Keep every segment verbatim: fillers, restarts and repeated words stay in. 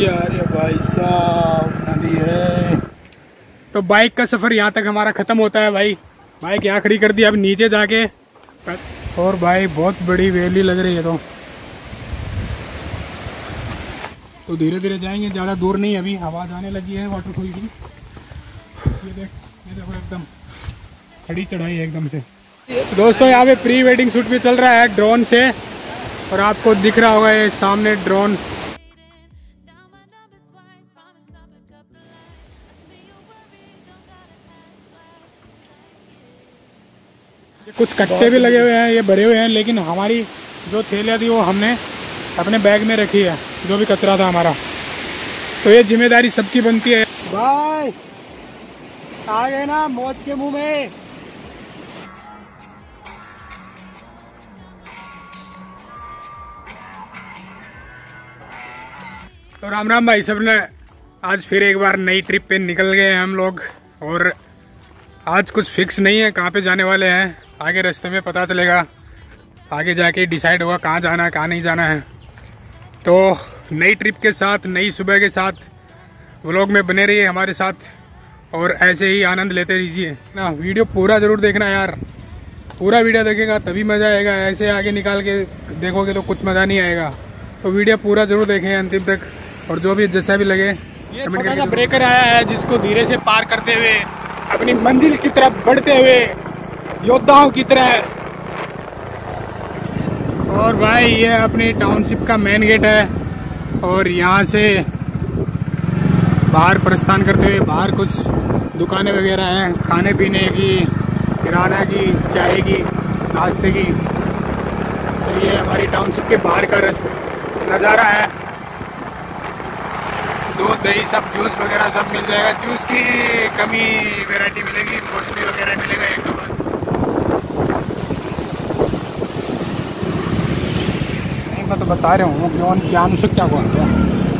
यार ये भाई साहब नदी है। तो बाइक का सफ़र यहाँ तक हमारा ख़त्म होता है भाई। बाइक यहाँ खड़ी कर दी, अब नीचे जाके और भाई बहुत बड़ी वैली लग रही है। तो तो धीरे धीरे जाएंगे, ज़्यादा दूर नहीं, अभी आवाज़ आने लगी है वाटरफॉल की। ये देख, ये देखो एकदम खड़ी चढ़ाई है एकदम से। दोस्तों यहाँ पे प्री वेडिंग शूट भी चल रहा है ड्रोन से, और आपको दिख रहा होगा ये सामने ड्रोन। ये कुछ कट्टे भी लगे हुए हैं, ये भरे हुए हैं, लेकिन हमारी जो थैलियाँ थी वो हमने अपने बैग में रखी है, जो भी कचरा था हमारा। तो ये जिम्मेदारी सबकी बनती है। भाई आ गए ना मौत के मुंह में। तो राम राम भाई सब ने, आज फिर एक बार नई ट्रिप पे निकल गए हैं हम लोग। और आज कुछ फिक्स नहीं है कहाँ पे जाने वाले हैं, आगे रास्ते में पता चलेगा, आगे जाके डिसाइड होगा कहाँ जाना है कहाँ नहीं जाना है। तो नई ट्रिप के साथ, नई सुबह के साथ व्लॉग में बने रहिए हमारे साथ, और ऐसे ही आनंद लेते रहिए ना। वीडियो पूरा ज़रूर देखना यार, पूरा वीडियो देखेगा तभी मज़ा आएगा, ऐसे आगे निकाल के देखोगे तो कुछ मज़ा नहीं आएगा। तो वीडियो पूरा ज़रूर देखें अंतिम तक, और जो भी जैसा भी लगे। ये छोटा सा ब्रेकर आया है जिसको धीरे से पार करते हुए अपनी मंजिल की तरफ बढ़ते हुए योद्धाओं की तरह। और भाई ये अपनी टाउनशिप का मेन गेट है, और यहाँ से बाहर प्रस्थान करते हुए बाहर कुछ दुकानें वगैरह हैं, खाने पीने की, किराना की, चाय की, नाश्ते की। तो ये हमारी टाउनशिप के बाहर का रास्ता नज़ारा है। दूध दही सब, जूस वगैरह सब मिल जाएगा। जूस की कमी वैरायटी मिलेगी, मौसमी वगैरह मिलेगा एक दो बार। नहीं मैं तो बता रहा हूँ क्यों ज्ञान से क्या कौन क्या।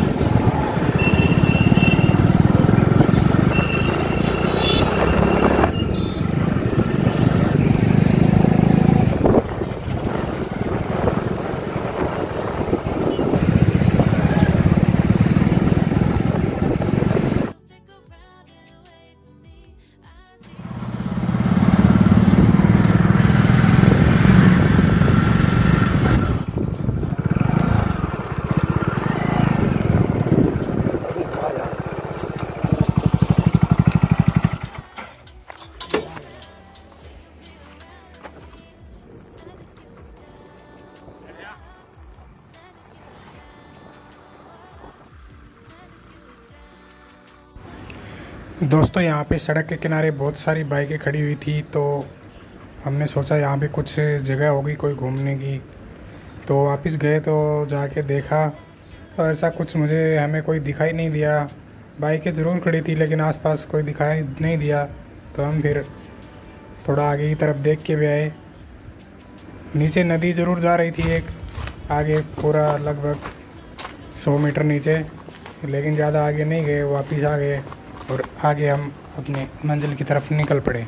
दोस्तों यहाँ पे सड़क के किनारे बहुत सारी बाइकें खड़ी हुई थी, तो हमने सोचा यहाँ पे कुछ जगह होगी कोई घूमने की। तो वापस गए तो जाके देखा तो ऐसा कुछ मुझे हमें कोई दिखाई नहीं दिया। बाइकें ज़रूर खड़ी थी लेकिन आसपास कोई दिखाई नहीं दिया। तो हम फिर थोड़ा आगे की तरफ देख के भी आए। नीचे नदी ज़रूर जा रही थी एक, आगे पूरा लगभग सौ मीटर नीचे, लेकिन ज़्यादा आगे नहीं गए, वापस आ गए और आगे हम अपने मंजिल की तरफ निकल पड़े।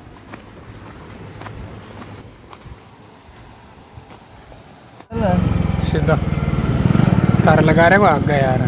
सीधा तार लगा रहे वो आग गया यार।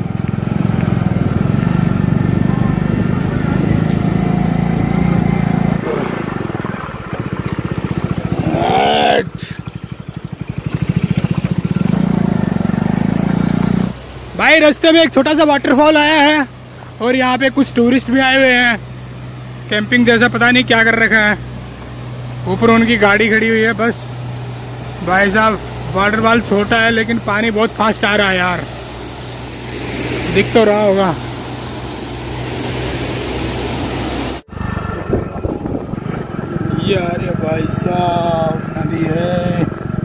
भाई रास्ते में एक छोटा सा वाटरफॉल आया है, और यहाँ पे कुछ टूरिस्ट भी आए हुए हैं, कैंपिंग जैसा पता नहीं क्या कर रखा है। ऊपर उनकी गाड़ी खड़ी हुई है बस। भाई साहब वाटरफॉल छोटा है लेकिन पानी बहुत फास्ट आ रहा है यार, दिख तो रहा होगा। यार ये भाई साहब नदी है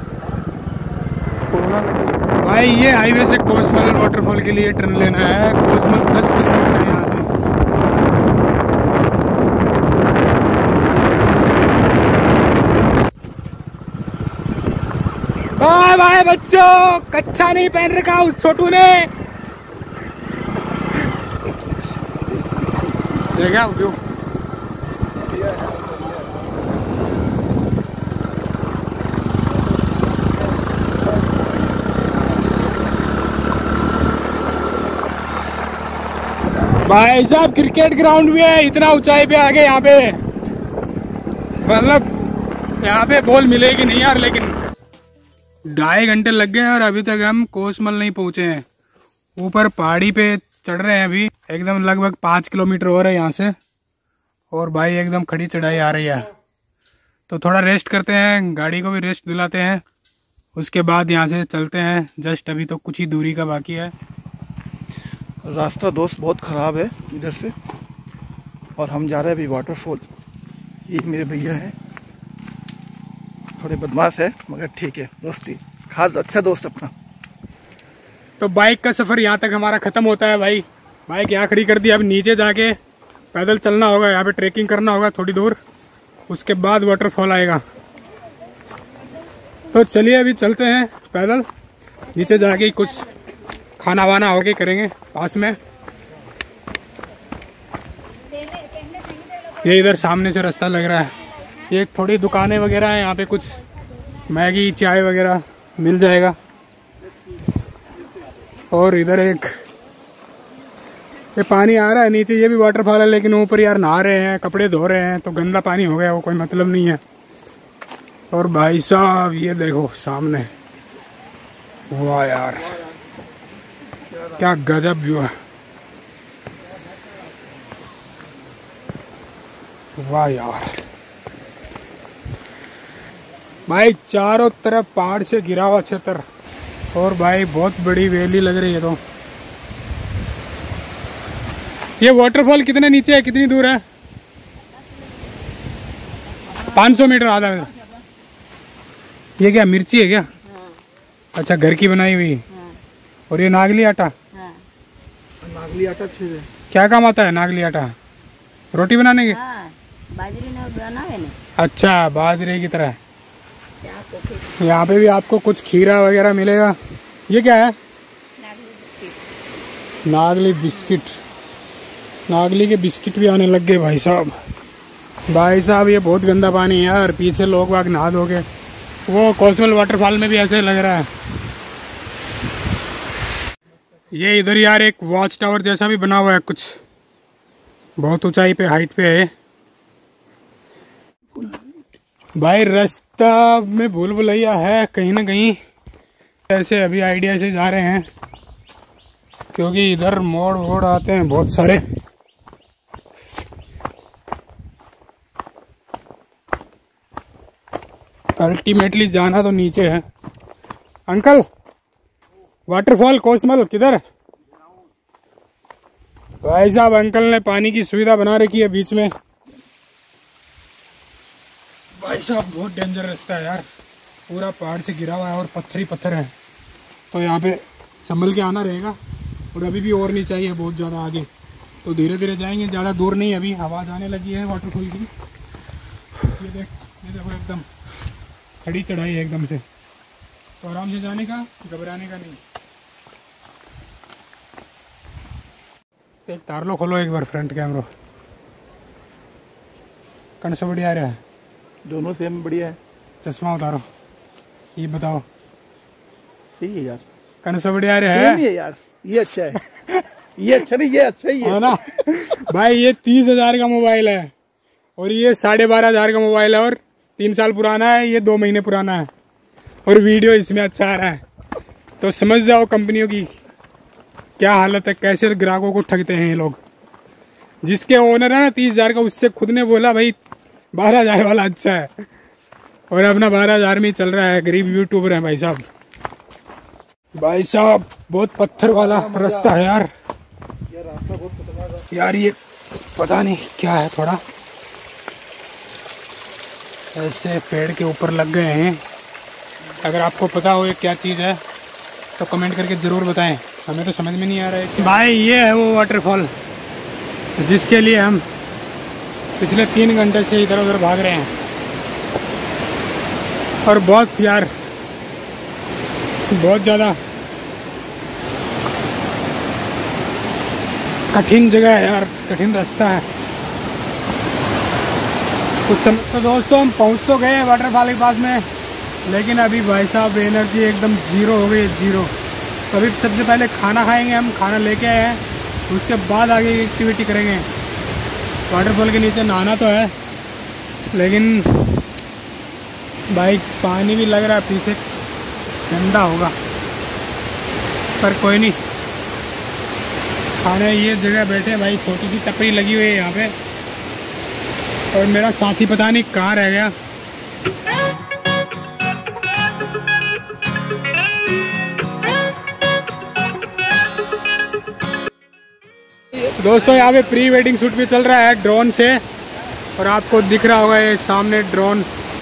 भाई। ये हाईवे से कोसमल वाटरफॉल के लिए टर्न लेना है। कोसमल दस किलोमीटर है यहाँ से। बाय बाय बच्चों, कच्छा नहीं पहन रखा उस छोटू ने। देखा क्यों? भाई साहब क्रिकेट ग्राउंड भी है, इतना ऊंचाई पे आगे यहाँ पे, मतलब यहाँ पे बॉल मिलेगी नहीं यार। लेकिन ढाई घंटे लग गए और अभी तक हम कोसमल नहीं पहुंचे हैं। ऊपर पहाड़ी पे चढ़ रहे हैं अभी, एकदम लगभग पाँच किलोमीटर हो रहा है यहाँ से। और भाई एकदम खड़ी चढ़ाई आ रही है, तो थोड़ा रेस्ट करते हैं, गाड़ी को भी रेस्ट दिलाते हैं, उसके बाद यहाँ से चलते हैं। जस्ट अभी तो कुछ ही दूरी का बाकी है। रास्ता दोस्त बहुत ख़राब है इधर से, और हम जा रहे हैं अभी वाटरफॉल। ये मेरे भैया है, थोड़े बदमाश है मगर ठीक है, दोस्ती खास अच्छा दोस्त अपना। तो बाइक का सफ़र यहाँ तक हमारा ख़त्म होता है। भाई बाइक यहाँ खड़ी कर दी, अब नीचे जाके पैदल चलना होगा, यहाँ पे ट्रैकिंग करना होगा थोड़ी दूर, उसके बाद वाटरफॉल आएगा। तो चलिए अभी चलते हैं पैदल, नीचे जाके कुछ खाना वाना होके करेंगे पास में। ये इधर सामने से रास्ता लग रहा है, ये थोड़ी दुकानें वगैरह है यहाँ पे, कुछ मैगी चाय वगैरह मिल जाएगा। और इधर एक ये पानी आ रहा है नीचे, ये भी वाटरफॉल है, लेकिन ऊपर यार नहा रहे हैं, कपड़े धो रहे हैं, तो गंदा पानी हो गया, वो कोई मतलब नहीं है। और भाई साहब ये देखो सामने, वाह यार क्या गजब व्यू है, वाह यार। भाई चारों तरफ पहाड़ से घिरा हुआ क्षेत्र, और भाई बहुत बड़ी वैली लग रही है। तो ये वाटरफॉल कितने नीचे है, कितनी दूर है? पाँच सौ मीटर, आधा मीटर। ये क्या मिर्ची है क्या? हाँ। अच्छा घर की बनाई हुई। हाँ। और ये नागली आटा। हाँ। नागली आटा अच्छे से क्या काम आता है नागली आटा? रोटी बनाने के? हाँ, बाजरी ना बना है ना। अच्छा बाजरे की तरह। यहाँ पे भी आपको कुछ खीरा वगैरह मिलेगा। ये क्या है? नागली बिस्किट। नागली के बिस्किट भी आने लग गए भाई साहब। भाई साहब ये बहुत गंदा पानी है यार, पीछे लोग वाग नहा धोगे। वो कोसमल वाटरफॉल में भी ऐसे लग रहा है। ये इधर यार एक वॉच टावर जैसा भी बना हुआ है कुछ, बहुत ऊंचाई पे, हाइट पे है। भाई रास्ता में भूल भुलैया है कहीं ना कहीं, ऐसे अभी आइडिया से जा रहे हैं, क्योंकि इधर मोड़ वोड़ आते हैं बहुत सारे। अल्टीमेटली जाना तो नीचे है। अंकल वाटरफॉल कोसमल किधर? भाई साहब अंकल ने पानी की सुविधा बना रखी है बीच में। भाई साहब बहुत डेंजर रास्ता है यार, पूरा पहाड़ से गिरा हुआ है और पत्थर ही पत्थर है, तो यहाँ पे संभल के आना रहेगा। और अभी भी और नहीं चाहिए बहुत ज़्यादा आगे, तो धीरे धीरे जाएंगे, ज़्यादा दूर नहीं। अभी आवाज़ आने लगी है वाटरफॉल की। ये देख, ये देखो एकदम खड़ी चढ़ाई है एकदम से, तो आराम से जाने का, घबराने का नहीं। एक तार लो, खोलो एक बार फ्रंट कैमरा। कौन सा बढ़िया आ रहा है? दोनों सेम बढ़िया है। चश्मा उतारो, ये बताओ सही है यार। कौन सा बढ़िया आ रहा है? है यार, ये अच्छा है। ये अच्छा नहीं, ये अच्छा ही है ना भाई। ये तीस हजार का मोबाइल है और ये साढ़े बारह हजार का मोबाइल है, और तीन साल पुराना है, ये दो महीने पुराना है, और वीडियो इसमें अच्छा आ रहा है। तो समझ जाओ कंपनियों की क्या हालत है, कैसे ग्राहकों को ठगते हैं ये लोग। जिसके ओनर है ना तीस हजार का, उससे खुद ने बोला भाई बारह हजार वाला अच्छा है, और अपना बारह हजार में चल रहा है। गरीब यूट्यूबर है भाई साहब। भाई साहब बहुत पत्थर वाला रास्ता है यार, ये रास्ता बहुत खतरनाक है यार। ये पता नहीं क्या है, थोड़ा ऐसे पेड़ के ऊपर लग गए हैं। अगर आपको पता हो ये क्या चीज़ है तो कमेंट करके ज़रूर बताएं, हमें तो समझ में नहीं आ रहा है। भाई ये है वो वाटरफॉल जिसके लिए हम पिछले तीन घंटे से इधर उधर भाग रहे हैं, और बहुत यार बहुत ज़्यादा कठिन जगह है यार, कठिन रास्ता है कुछ समय। तो दोस्तों हम पहुंच तो गए वाटरफॉल के पास में, लेकिन अभी भाई साहब एनर्जी एकदम ज़ीरो हो गई है, ज़ीरो। तो अभी सबसे पहले खाना खाएंगे हम, खाना लेके आए हैं, उसके बाद आगे एक्टिविटी करेंगे। वाटरफॉल के नीचे नहाना तो है, लेकिन भाई पानी भी लग रहा है पीछे, ठंडा होगा, पर कोई नहीं। खाने ये जगह बैठे भाई, छोटी सी टपरी लगी हुई है यहाँ पे, और मेरा साथी पता नहीं कहाँ रह गया। दोस्तों यहाँ पे प्री वेडिंग शूट भी चल रहा है ड्रोन से, और आपको दिख रहा होगा ये सामने ड्रोन।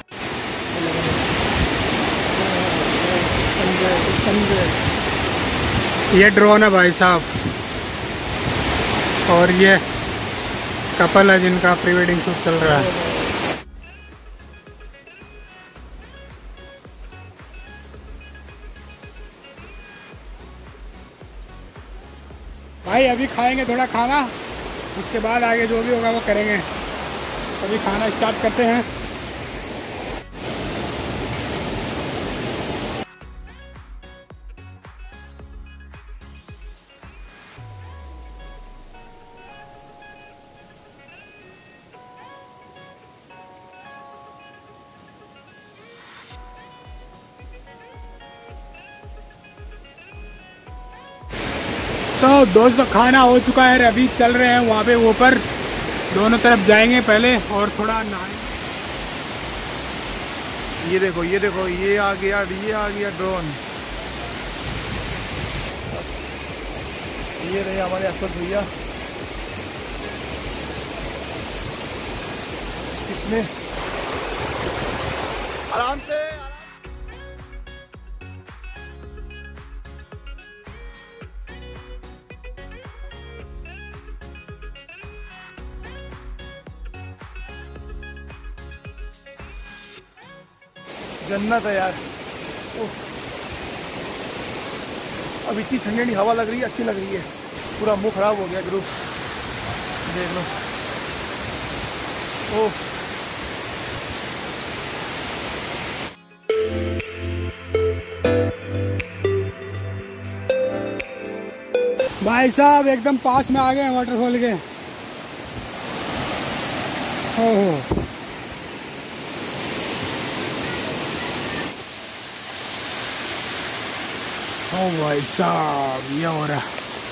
ये ड्रोन है भाई साहब, और ये कपल है जिनका प्री वेडिंग शूट चल रहा है। भाई अभी खाएंगे थोड़ा खाना, उसके बाद आगे जो भी होगा वो करेंगे। अभी खाना स्टार्ट करते हैं। तो दोस्तों खाना हो चुका है, अभी चल रहे हैं वहाँ पे ऊपर, दोनों तरफ जाएंगे पहले और थोड़ा नहाएंगे। ये देखो ये देखो ये आ गया, ये आ गया ड्रोन। ये रहे हमारे असद भैया, कितने आराम से। जन्नत है यार। अब इतनी ठंडी ठंडी हवा लग रही है, अच्छी लग रही है। पूरा मुंह खराब हो गया ग्रुप, देख लो। ओह भाई साहब एकदम पास में आ गए हैं वाटरफॉल के। ओहो ओ भाई साहब ये हो रहा।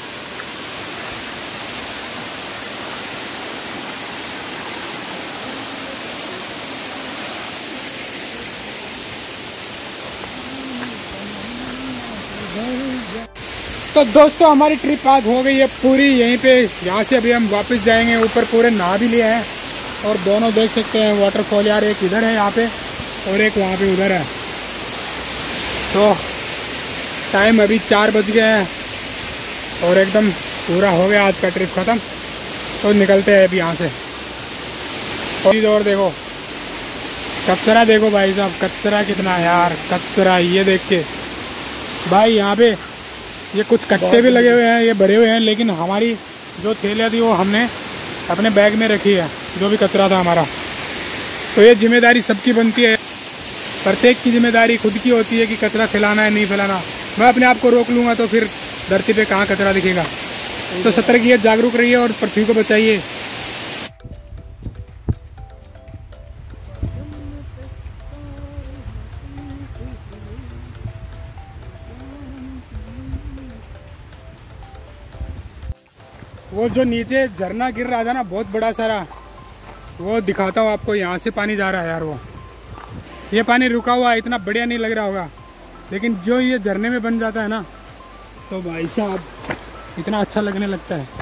तो दोस्तों हमारी ट्रिप आज हो गई है पूरी यहीं पे। यहाँ से अभी हम वापस जाएंगे ऊपर, पूरे नहा भी लिए हैं, और दोनों देख सकते हैं वाटरफॉल यार, एक इधर है यहाँ पे और एक वहाँ पे उधर है। तो टाइम अभी चार बज गए हैं और एकदम पूरा हो गया आज का ट्रिप ख़त्म। तो निकलते हैं अभी यहाँ से। और देखो कचरा, देखो भाई साहब कचरा कितना है यार, कचरा ये देख के भाई। यहाँ पे ये कुछ कट्टे भी लगे हुए हैं, ये भरे हुए हैं, लेकिन हमारी जो थैलियाँ थी वो हमने अपने बैग में रखी है, जो भी कचरा था हमारा। तो ये जिम्मेदारी सबकी बनती है, प्रत्येक की जिम्मेदारी खुद की होती है कि कचरा फैलाना है नहीं फैलाना। मैं अपने आप को रोक लूँगा तो फिर धरती पे कहाँ कचरा दिखेगा। तो सतर्क रहिए, जागरूक रहिए और पृथ्वी को बचाइए। वो जो नीचे झरना गिर रहा था ना बहुत बड़ा सारा, वो दिखाता हूँ आपको। यहाँ से पानी जा रहा है यार, वो ये पानी रुका हुआ है, इतना बढ़िया नहीं लग रहा होगा, लेकिन जो ये झरने में बन जाता है ना तो भाई साहब इतना अच्छा लगने लगता है।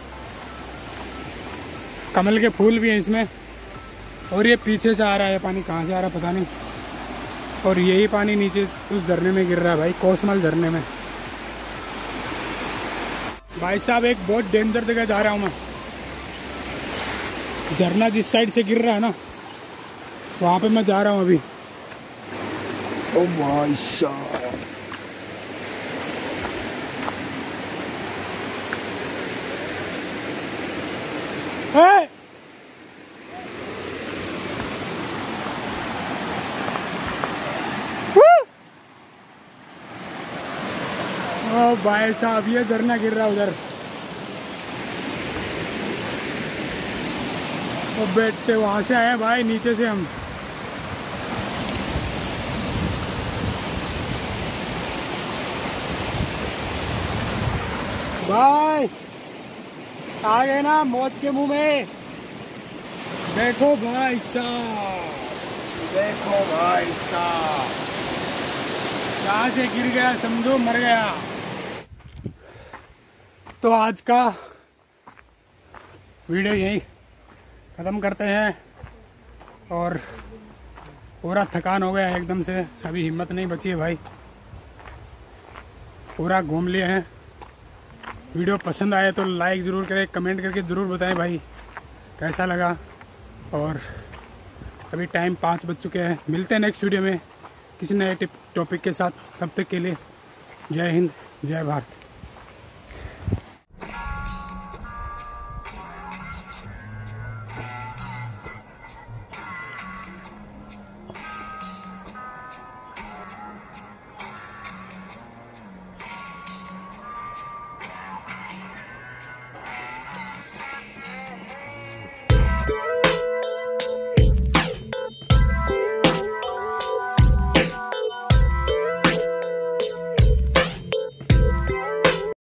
कमल के फूल भी हैं इसमें, और ये पीछे से आ रहा है पानी, कहाँ से आ रहा है पता नहीं। और यही पानी नीचे उस झरने में गिर रहा है भाई, कोसमल झरने में। भाई साहब एक बहुत डेंजर जगह जा रहा हूँ मैं। झरना जिस साइड से गिर रहा है ना वहाँ पे मैं जा रहा हूँ अभी। ओ भाई साहब ओ भाई साहब ये झरना गिर रहा है उधर। वो बैठते वहाँ से आए भाई, नीचे से हम। भाई आ गए ना मौत के मुंह में। देखो भाई साहब, देखो भाई साहब, कहाँ से गिर गया समझो, मर गया। तो आज का वीडियो यही ख़त्म करते हैं। और पूरा थकान हो गया एकदम से, अभी हिम्मत नहीं बची है भाई, पूरा घूम लिए हैं। वीडियो पसंद आए तो लाइक ज़रूर करें, कमेंट करके ज़रूर बताएं भाई कैसा लगा। और अभी टाइम पाँच बज चुके हैं। मिलते हैं नेक्स्ट वीडियो में किसी नए टिप टॉपिक के साथ। तब तक के लिए जय हिंद, जय भारत।